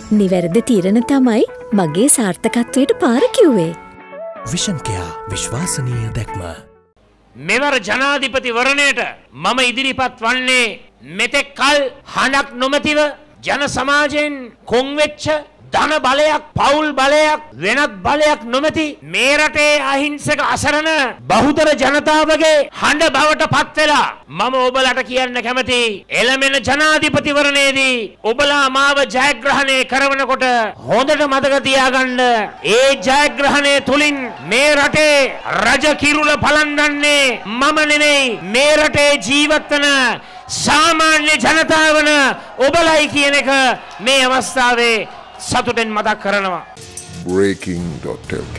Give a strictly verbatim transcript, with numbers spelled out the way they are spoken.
නිවැරදි තීරණ තමයි මගේ සාර්ථකත්වයට පාර කිව්වේ. විෂන් කෙයා විශ්වාසනීය දැක්ම. මෙවර ජනාධිපතිවරණයට මම ඉදිරිපත් වන්නේ මෙතෙක් කල් හඬක් නොමැතිව ජන සමාජයෙන් කොන් වෙච්ච ධන බලයක් පෞල් බලයක් වෙනත් බලයක් නොමැති මේ රටේ අහිංසක අසරණ බහුතර ජනතාවගේ හඬ බවට පත් වෙලා මම ඔබලට කියන්න කැමති එළමෙන ජනාධිපතිවරණයේදී ඔබලා මාව ජයග්‍රහණය කරවනකොට හොඳට මතක තියාගන්න ඒ ජයග්‍රහණය තුලින් මේ රටේ රජ කිරුළ පලන්දන්නේ මම නෙමෙයි මේ රටේ ජීවත් වෙන සාමාන්‍ය ජනතාවන ඔබලයි කියන එක මේ අවස්ථාවේ සතුටෙන් මතක් කරනවා. breaking dot l k